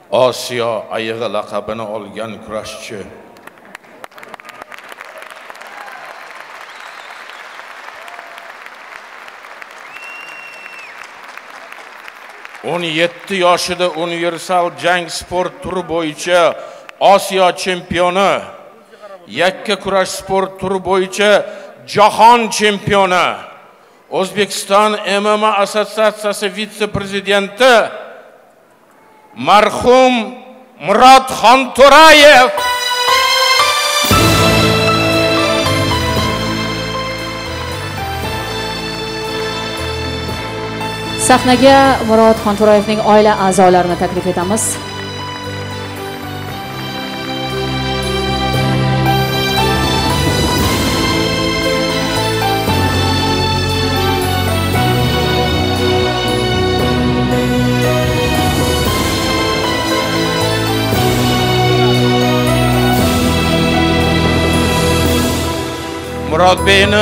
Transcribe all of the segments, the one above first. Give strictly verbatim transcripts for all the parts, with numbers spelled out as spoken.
Osiyo ayig'i laqabini olgan kurashchi. o'n yetti yoshida universal jang sport turi bo'yicha Osiyo chempioni, yakka kurash sport turi bo'yicha jahon chempioni, O'zbekiston M M A assotsiatsiyasi vitse-prezidenti marhum Murod Xonto'rayev. Sahnaga Murod Xonto'rayevning oila a'zolarini taklif etamiz. Murodbeyni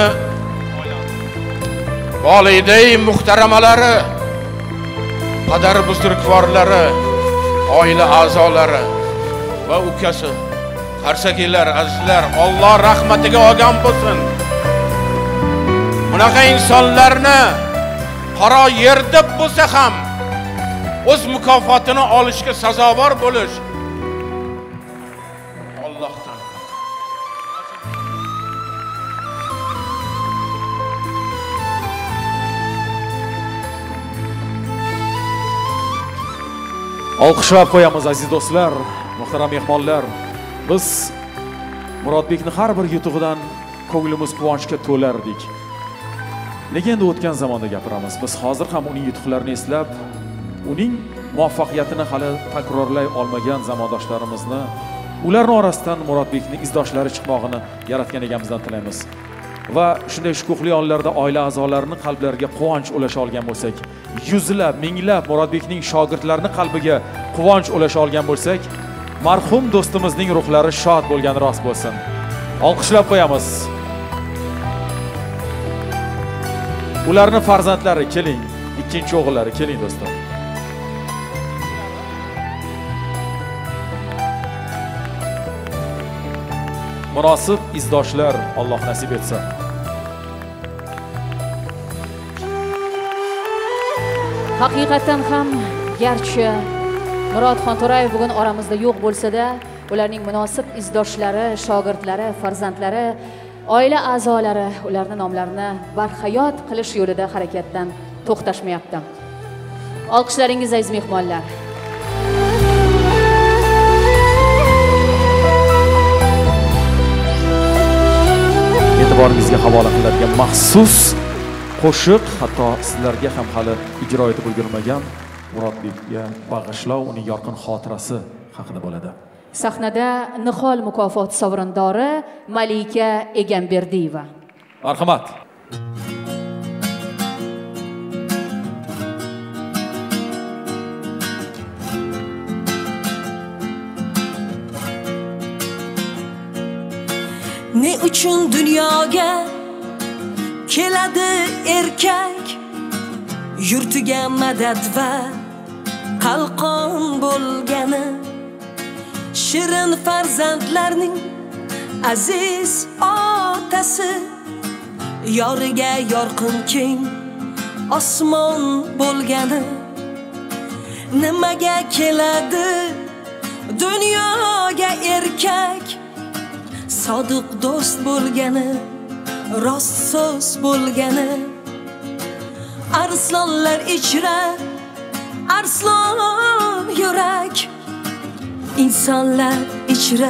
validay muhtaramalari, qadar buzrukvorlari, oila a'zolari va ukasi, qarsakilar, azizlar, Alloh rahmatiga olgan bo'lsin. Bunaqa insonlarni qaro yerda bo'lsa ham o'z mukofotini olishga sazovor bo'lish Allohdan. Olqishlab qo'yamiz aziz do'stlar, muhtaram mehmonlar. Biz Murodbekni har bir yutug'idan ko'nglimiz quvonchga to'lardik. Lekin endi o'tgan zamonda gapiramiz. Biz hozir ham uning yutuqlarini eslab, uning muvaffaqiyatini hali takrorlay olmagan zamondoshlarimizni, ularning orasidan Murodbekning izdoshlari chiqmog'ini yaratgan egamizdan tilaymiz. Va shunday shukuhli onlarda oila a'zolarining qalblariga quvonch ulasha olgan bo'lsak, yuzlab, minglab Murodbekning shogirdlarining qalbiga quvonch ulasha olgan bo'lsak, marhum do'stimizning ruhlari shod bo'lgani rost bo'lsin. Olqishlab qo'yamiz. Ularning farzandlari keling, ikkinchi o'g'illari keling do'stlar. Munosib izdoshlar Alloh nasib etsa. Haqiqatan ham garchi Murod Xonto'rayev bugun oramizda yo'q bo'lsa-da, ularning munosib izdoshlari, shogirdlari, farzandlari, oila a'zolari ularning nomlarini barhayot qilish yo'lida harakatdan to'xtashmayapti. Olqishlaringiz aziz mehmonlar. E'tiboringizga havola qilinadigan maxsus qo'shiq, hatto sizlarga ham hali ijro etib ulgurmagan Murodbekga bag'ishlov, uning yorqin xotirasi haqida bo'ladi. Sahnada Nihol mukofoti sovrindori Malika Egamberdiyeva. Marhamat. Ne uchun dunyoga keladi erkak, yurtiga madad va qalqon bo'lgani, shirin farzandlarning aziz otasi, yoriga yorqin keng osmon bo'lgani, nimaga keladi dunyoga erkak, sodiq do'st bo'lgani, rost so'z bo'lgani, arslonlar ichra arslon yurak, insonlar ichra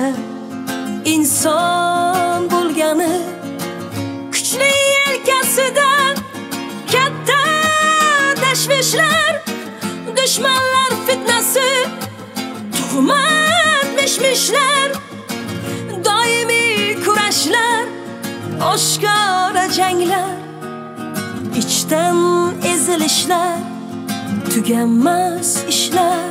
inson bo'lgani, kuchli yelkasidan katta tashvishlar, dushmanlar fitnasi, tuhmat mishmishlar, doimiy kurashlar, oshkora janglar, ichdan ezilishlar, tuganmas ishlar.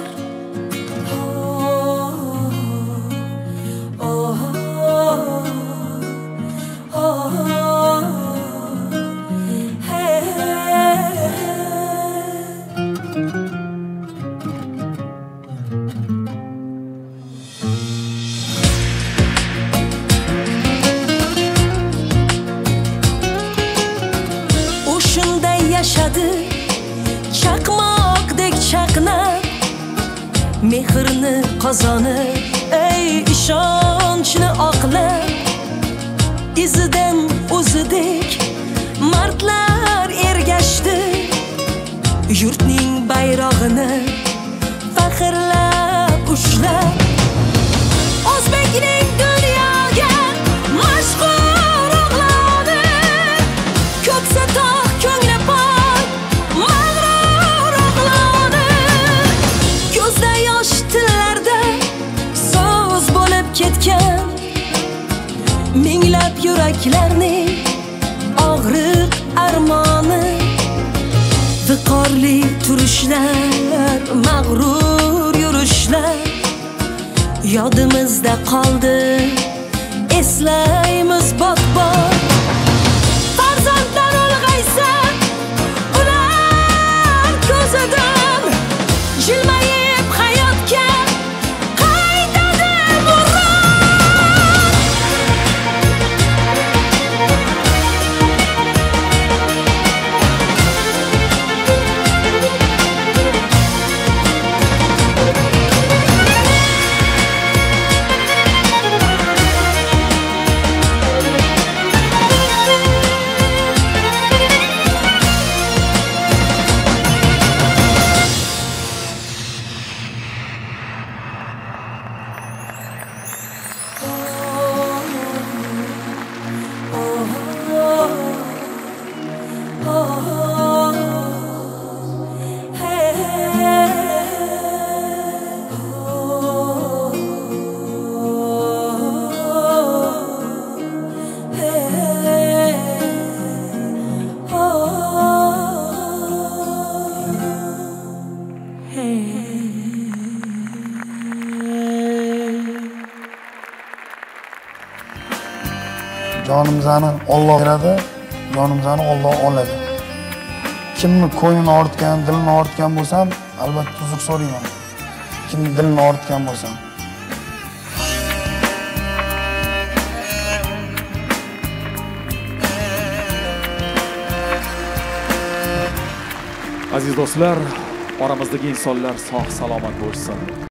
chaqnab mehrni qozonib ey ishonchni oqlab izidan o'zidek mardlar ergashdi yurtning bayrog'ini faxrlab ushlab o'zbekning dunyoga mashhur o'g'loni ko'ksa tog' ko'ngli pok mag'rur o'g'loni ko'zda yosh tillarda so'z bo'lib ketgan minglab yuraklarning og'riq armoni viqorli turishlar mag'rur yurishlar yodimizda qoldi eslaymiz bot-bot farzandlar ulg'aysa ular ko'zidan jilmayib hayotga qaytadi burron Jonimizni Alloh beradi, jonimizni Alloh oladi. Kimni ko'nglini ortgan, dilini ortgan bo'lsam, albatta uzr so'rayman. Kimni dilini ortgan bo'lsam. Aziz do'stlar, oramizdagi insonlar sog' salomat bo'lsin.